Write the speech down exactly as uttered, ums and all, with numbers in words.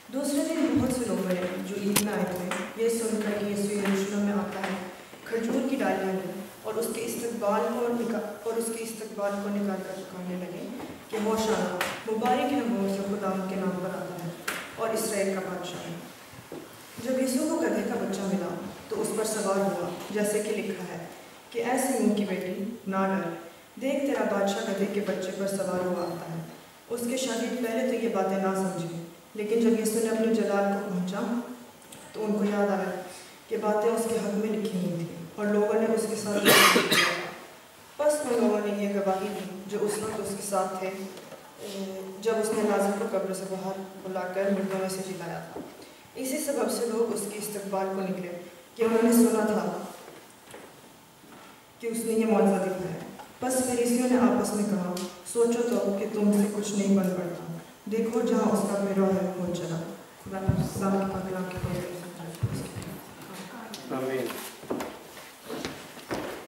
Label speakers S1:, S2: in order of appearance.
S1: دوسرے دن بہت سے لوگ آئے جو عید میں آئے تھے، یہ سن کر کہ یسوع یروشلم میں آتا ہے، کھجور کی ڈالیاں لیں اور اس کے استقبال کو نکال اور اس کے استقبال کو نکال کر پکارنے لگے کہ ہوشانا، مبارک ہے وہ جو خدا کے نام پر آتا ہے اور اسرائیل کا بادشاہ ہے۔ جب یسوع کو گدھے کا بچہ ملا تو اس پر سوار ہوا، جیسے کہ لکھا ہے کہ اے سیمون کی بیٹی، نہ ڈر، دیکھ تیرا بادشاہ گدھے کے بچے پر سوار ہوا آتا ہے۔ اس کے شاگرد پہلے تو یہ باتیں نہ سمجھے، لیکن جب یسوع نے اپنے جلال کو پہنچا تو ان کو یاد آیا کہ باتیں اس کے حق میں لکھی ہوئی تھیں اور لوگوں نے اس کے ساتھ کیا۔ پس ان لوگوں نے یہ گواہی دی جو اس وقت اس کے ساتھ تھے جب اس نے لازر کو قبر سے باہر بلا کر مردوں میں سے جلایا تھا۔ اسی سبب سے لوگ اس کے استقبال کو نکلے کہ انہوں نے سنا تھا کہ اس نے یہ معجزہ دکھایا۔ پس فریسیوں نے آپس میں کہا، سوچو تو کہ تم سے کچھ نہیں بن پڑتا، دیکھو جہاں اس کا پیرو ہے وہ چلا۔